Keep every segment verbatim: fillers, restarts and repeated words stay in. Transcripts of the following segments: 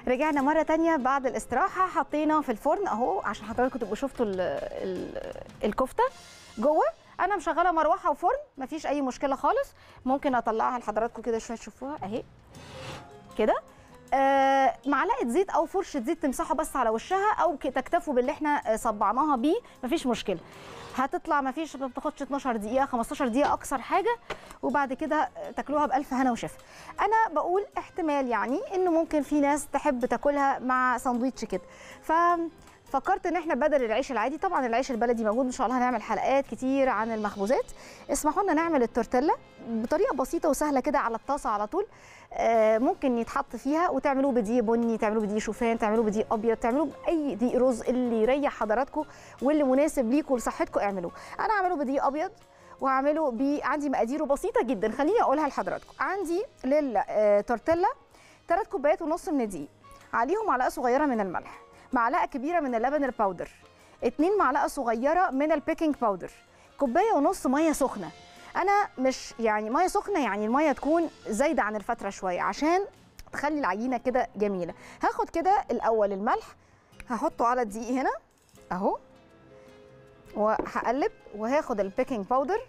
رجعنا مره تانية بعد الاستراحه، حطينا في الفرن اهو عشان حضراتكم تبقوا شفتوا ال ال الكفته جوه. انا مشغله مروحه وفرن مفيش اي مشكله خالص. ممكن اطلعها لحضراتكم كده شويه تشوفوها اهي كده. آه معلقه زيت او فرشه زيت تمسحوا بس على وشها، او تكتفوا باللي احنا صبعناها بيه مفيش مشكله. هتطلع مفيش ما بتاخدش اتناشر دقيقه خمستاشر دقيقه اقصر حاجه، وبعد كده تاكلوها بالف هنا وشفا. انا بقول احتمال يعني انه ممكن في ناس تحب تاكلها مع ساندويتش كده، ف فكرت ان احنا بدل العيش العادي، طبعا العيش البلدي موجود ان شاء الله، هنعمل حلقات كتير عن المخبوزات. اسمحوا لنا نعمل التورتيلا بطريقه بسيطه وسهله كده على الطاسه على طول. آه ممكن يتحط فيها وتعملوه بدقيق بني، تعملوه بدقيق شوفان، تعملوه بدقيق ابيض، تعملوه باي دقيق رز اللي يريح حضراتكم واللي مناسب ليكم ولصحتكم اعملوه. انا هعمله بدقيق ابيض وهعمله ب عندي مقاديره بسيطه جدا، خليني اقولها لحضراتكم. عندي للتورتيلا ثلاث كوبايات ونص من الدقيق، عليهم معلقه صغيره من الملح، معلقه كبيره من اللبن الباودر، اتنين معلقه صغيره من البيكنج باودر، كوبايه ونص ميه سخنه. انا مش يعني ميه سخنه يعني الميه تكون زايده عن الفتره شويه عشان تخلي العجينه كده جميله. هاخد كده الاول الملح هحطه على الدقيق هنا اهو، وهقلب، وهاخد البيكنج باودر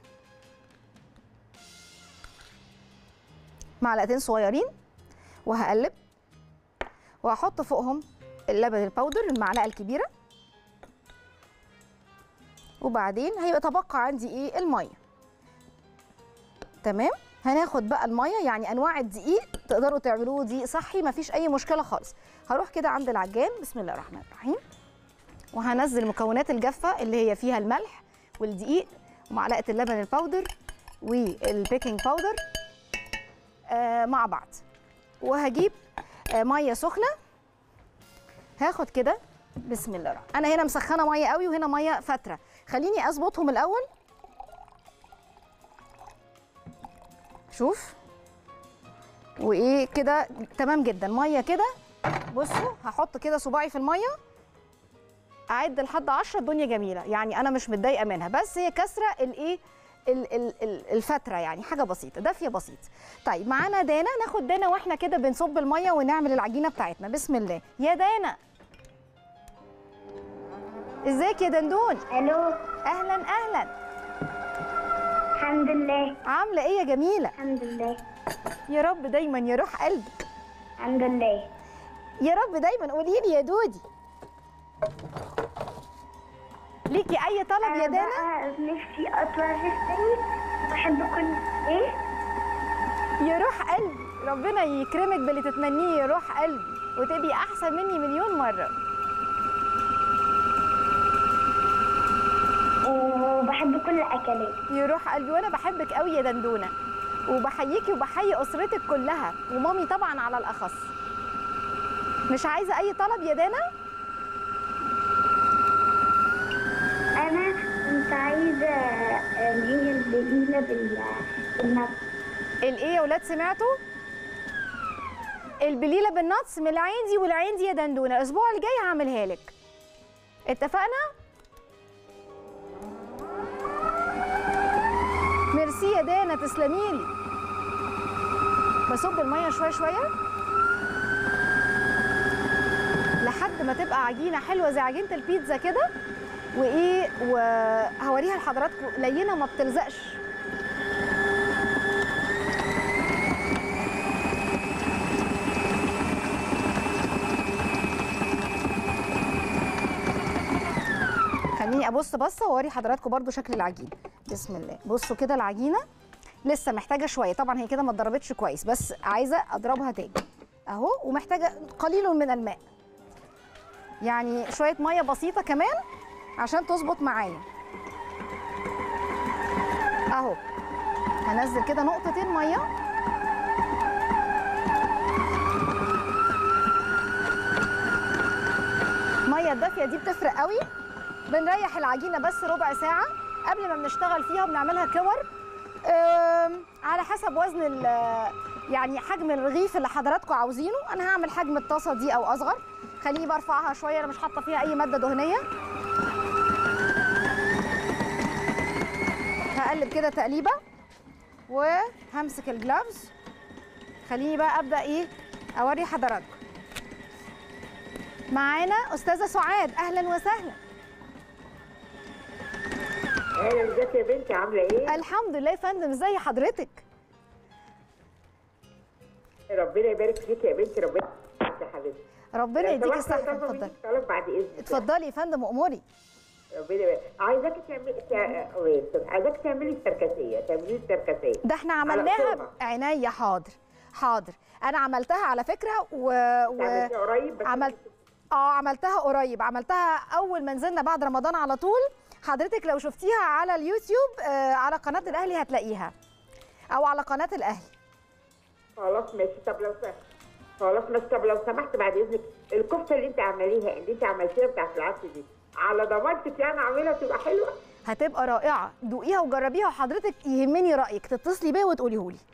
معلقتين صغيرين وهقلب، وهحط فوقهم اللبن الباودر المعلقه الكبيره، وبعدين هيبقى تبقى عندي ايه الميه. تمام. هناخد بقى الميه، يعني انواع الدقيق تقدروا تعملوه دقيق صحي مفيش اي مشكله خالص. هروح كده عند العجان بسم الله الرحمن الرحيم، وهنزل مكونات الجافه اللي هي فيها الملح والدقيق ومعلقه اللبن الباودر والبيكنج باودر آه مع بعض، وهجيب آه ميه سخنه. هاخد كده بسم الله الرحمن، انا هنا مسخنه ميه قوي وهنا ميه فتره، خليني اظبطهم الاول. شوف وايه كده تمام جدا ميه كده. بصوا هحط كده صباعي في الميه، اعد لحد عشرة، الدنيا جميله يعني انا مش متضايقه منها، بس هي كسره الايه الفتره يعني حاجه بسيطه دافيه بسيط. طيب معانا دانا، ناخد دانا واحنا كده بنصب الميه ونعمل العجينه بتاعتنا. بسم الله. يا دانا ازيك يا دندون؟ الو. اهلا اهلا. الحمد لله. عامله ايه يا جميله؟ الحمد لله. يا رب دايما يا روح قلبي. الحمد لله. يا رب دايما. قولي لي يا دودي، ليكي اي طلب يا دانا؟ انا نفسي اطلع تاني، بحب كل ايه. يا روح قلبي ربنا يكرمك باللي تتمنيه يا روح قلبي، وتبقي احسن مني مليون مره. وبحب كل الاكلات يا روح قلبي، وانا بحبك قوي يا دندونه، وبحييكي وبحيي اسرتك كلها ومامي طبعا على الاخص. مش عايزه اي طلب يا دانا؟ انا كنت عايزه اللي هي البليله بالنص. الايه يا ولاد سمعتوا؟ البليله بالنص من العندي والعندي يا دندونه، الاسبوع اللي جاي هعملها لك. اتفقنا؟ ميرسي يا دانا تسلميلي. بصب الميه شويه شويه لحد ما تبقى عجينه حلوه زي عجينه البيتزا كده، وايه وهوريها لحضراتكم لينه ما بتلزقش. خليني ابص بصه واوري حضراتكم برده شكل العجينه. بسم الله. بصوا كده العجينه لسه محتاجه شويه، طبعا هي كده ما اتضربتش كويس بس عايزه اضربها تاني اهو، ومحتاجه قليل من الماء، يعني شويه ميه بسيطه كمان عشان تظبط معايا اهو. هنزل كده نقطتين ميه، الميه الدافيه دي بتفرق قوي. بنريح العجينه بس ربع ساعه قبل ما بنشتغل فيها وبنعملها كور على حسب وزن يعني حجم الرغيف اللي حضراتكم عاوزينه. انا هعمل حجم الطاسه دي او اصغر، خليني برفعها شويه، انا مش حاطه فيها اي ماده دهنيه. هقلب كده تقليبه وهمسك الجلافز. خليني بقى ابدا ايه اوري حضراتكم. معانا استاذه سعاد، اهلا وسهلا. اهلا، ازيك يا بنتي؟ عامله ايه؟ الحمد لله يا فندم، ازي حضرتك؟ ربنا يبارك فيك يا بنتي، ربنا يبارك يا حبيبتي. ربنا يديك الصحه. اتفضلي. اتفضلي طلب بعد اذنك. اتفضلي يا فندم، اموري. ربنا يبارك. عايزاكي تعملي تع... عايزاكي تعملي السركسيه، تعملي السركسيه. ده احنا عملناها عينيا. حاضر حاضر، انا عملتها على فكره و, و... قريب. عملت اه عملتها قريب، عملتها اول ما نزلنا بعد رمضان على طول. حضرتك لو شفتيها على اليوتيوب آه على قناه الاهلي هتلاقيها، او على قناه الاهلي. خلاص ماشي. طب لو سمحت خلاص ماشي طب لو سمحت بعد اذنك، الكفته اللي انت عمليها اللي انت عملتيها بتاعت العدس دي، على ضمانتك يعني اعملها تبقى حلوه؟ هتبقى رائعه، دوقيها وجربيها، وحضرتك يهمني رايك، تتصلي بيا وتقوليه لي.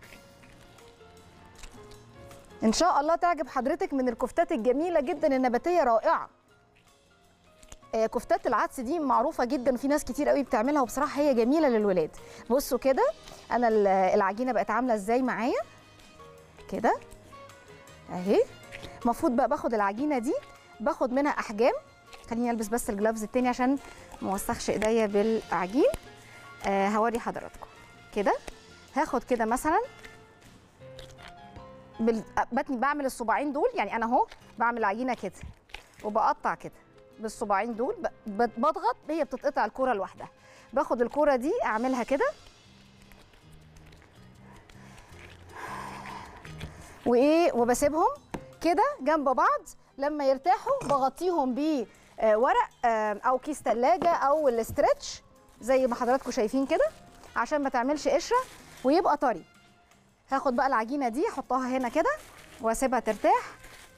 ان شاء الله تعجب حضرتك، من الكفتات الجميله جدا النباتيه، رائعه. آه كفتات العدس دي معروفه جدا، وفي ناس كتير قوي بتعملها، وبصراحه هي جميله للولاد. بصوا كده انا العجينه بقت عامله ازاي معايا كده اهي. المفروض بقى باخد العجينه دي، باخد منها احجام. خليني البس بس الجلافز التاني عشان ما اوسخش ايديا بالعجين. آه هوري حضراتكم كده. هاخد كده مثلا بال... بتني بعمل الصباعين دول، يعني انا اهو بعمل عجينه كده وبقطع كده بالصباعين دول، ب... بضغط، هي بتتقطع الكوره لوحدها. باخد الكوره دي اعملها كده وايه، وبسيبهم كده جنب بعض. لما يرتاحوا بغطيهم بورق او كيس ثلاجه او الاسترتش زي ما حضراتكم شايفين كده، عشان ما تعملش قشره ويبقى طري. هاخد بقى العجينه دي احطها هنا كده واسيبها ترتاح،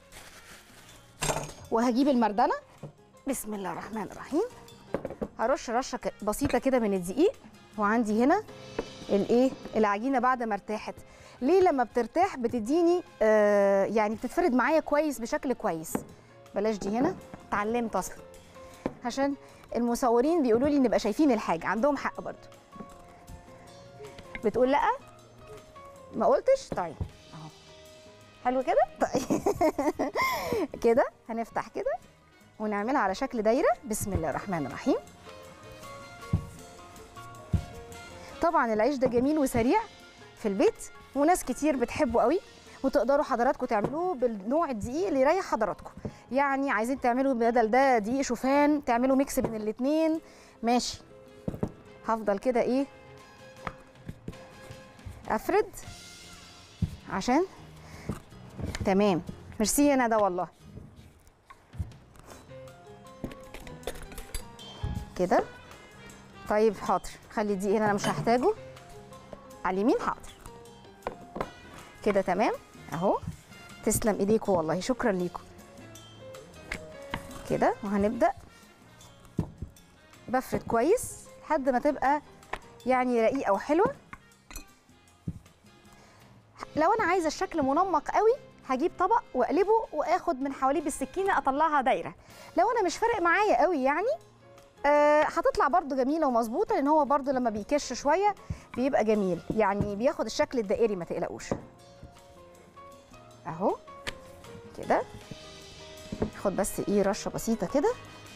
وهجيب المردنه. بسم الله الرحمن الرحيم. هرش رشه بسيطه كده من الدقيق، وعندي هنا الايه العجينه بعد ما ارتاحت. ليه؟ لما بترتاح بتديني آه يعني بتتفرد معايا كويس بشكل كويس. بلاش دي هنا، اتعلمت اصلا، عشان المصورين بيقولوا لي نبقى شايفين الحاجه، عندهم حق برضو. بتقول لا ما قلتش؟ طيب اهو حلو كده. طيب كده هنفتح كده ونعملها على شكل دايره. بسم الله الرحمن الرحيم. طبعا العيش ده جميل وسريع في البيت، وناس كتير بتحبه قوي، وتقدروا حضراتكم تعملوه بالنوع الدقيق اللي يريح حضراتكم. يعني عايزين تعملوا بدل ده دقيق شوفان، تعملوا ميكس بين الاتنين، ماشي. هفضل كده ايه افرد عشان تمام. ميرسي انا ده والله كده. طيب حاضر، خلي الدقيق هنا انا مش هحتاجه على اليمين. حاضر كده تمام اهو. تسلم ايديكم والله، شكرا ليكم. كده وهنبدا بفرد كويس لحد ما تبقى يعني رقيقه وحلوه. لو انا عايزه الشكل منمق قوي هجيب طبق واقلبه واخد من حواليه بالسكينه اطلعها دايره. لو انا مش فارق معايا قوي يعني آه هتطلع برده جميله ومظبوطه، لان هو برده لما بيكش شويه بيبقى جميل، يعني بياخد الشكل الدائري، ما تقلقوش. اهو كده خد بس ايه رشه بسيطه كده.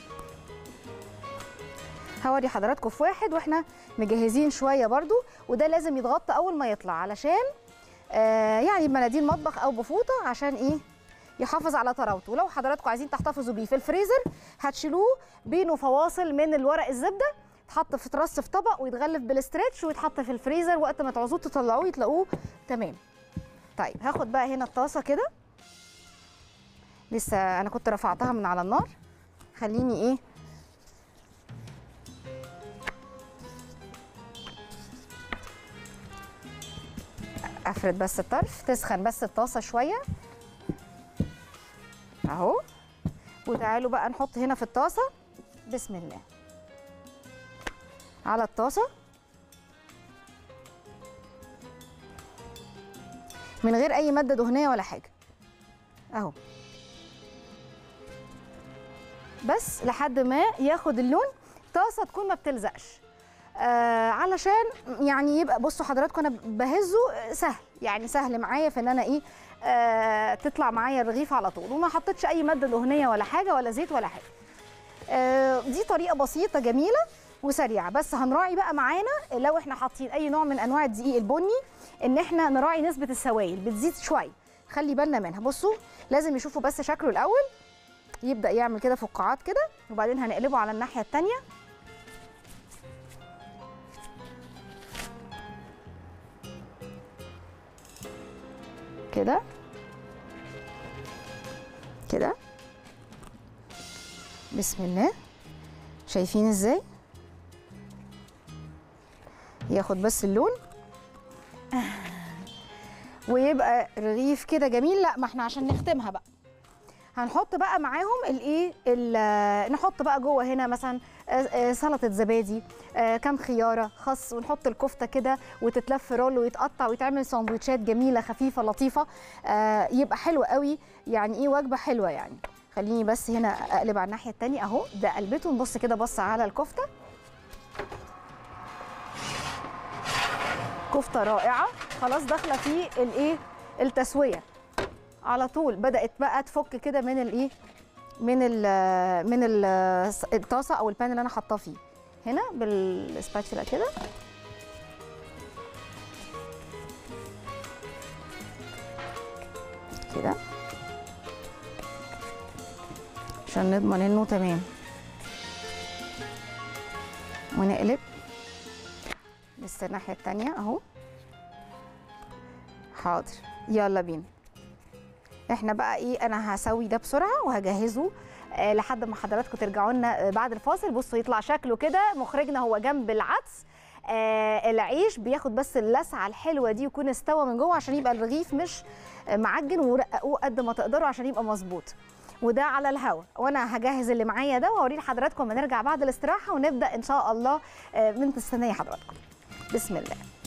هوري حضراتكم في واحد واحنا مجهزين شويه برده، وده لازم يتغطى اول ما يطلع علشان آه يعني بمناديل مطبخ او بفوطه، عشان ايه يحافظ على طراوته. ولو حضراتكم عايزين تحتفظوا بيه في الفريزر هتشيلوه بينه فواصل من الورق الزبده، يتحط في ترص في طبق ويتغلف بالاسترتش ويتحط في الفريزر، وقت ما تعوزوه تطلعوه يتلاقوه تمام. طيب هاخد بقى هنا الطاسه كده، لسه انا كنت رفعتها من على النار. خليني ايه افرد بس الطرف، تسخن بس الطاسه شويه اهو. وتعالوا بقى نحط هنا في الطاسه. بسم الله على الطاسه من غير اي ماده دهنيه ولا حاجه اهو، بس لحد ما ياخد اللون. طاسه تكون ما بتلزقش آه علشان يعني يبقى، بصوا حضراتكم انا بهزه سهل، يعني سهل معايا في ان انا ايه آه تطلع معايا الرغيف على طول، وما حطيتش اي ماده دهنيه ولا حاجه ولا زيت ولا حاجه. آه دي طريقه بسيطه جميله وسريعه، بس هنراعي بقى معانا لو احنا حاطين اي نوع من انواع الدقيق البني ان احنا نراعي نسبه السوائل بتزيد شويه، خلي بالنا منها. بصوا لازم يشوفوا بس شكله الاول، يبدا يعمل كده فقاعات كده، وبعدين هنقلبه على الناحيه الثانيه كده كده. بسم الله. شايفين ازاي ياخد بس اللون ويبقى رغيف كده جميل. لا ما احنا عشان نختمها بقى هنحط بقى معاهم الايه، نحط بقى جوه هنا مثلا سلطه زبادي، كام خياره، خس، ونحط الكفته كده وتتلف رول ويتقطع ويتعمل سندوتشات جميله خفيفه لطيفه، يبقى حلو قوي يعني. ايه وجبه حلوه يعني. خليني بس هنا اقلب على الناحيه الثانيه اهو، ده قلبته. نبص كده بص على الكفته، كفته رائعه خلاص داخله في الايه التسويه على طول، بدات بقى تفك كده من الايه من ال من ال الطاسه او البان اللي انا حاطاه فيه هنا بالسباتشولا كده كده عشان نضمن انه تمام، ونقلب لسه الناحيه التانيه اهو. حاضر يلا بينا. احنا بقى ايه، انا هسوي ده بسرعه وهجهزه آه لحد ما حضراتكم ترجعوا لنا بعد الفاصل. بصوا يطلع شكله كده مخرجنا هو جنب العدس، آه العيش بياخد بس اللسعه الحلوه دي ويكون استوى من جوه عشان يبقى الرغيف مش معجن، ورققوه قد ما تقدروا عشان يبقى مظبوط. وده على الهوا، وانا هجهز اللي معايا ده واوريه لحضراتكم لما نرجع بعد الاستراحه ونبدا ان شاء الله. آه من تستنى حضراتكم. بسم الله.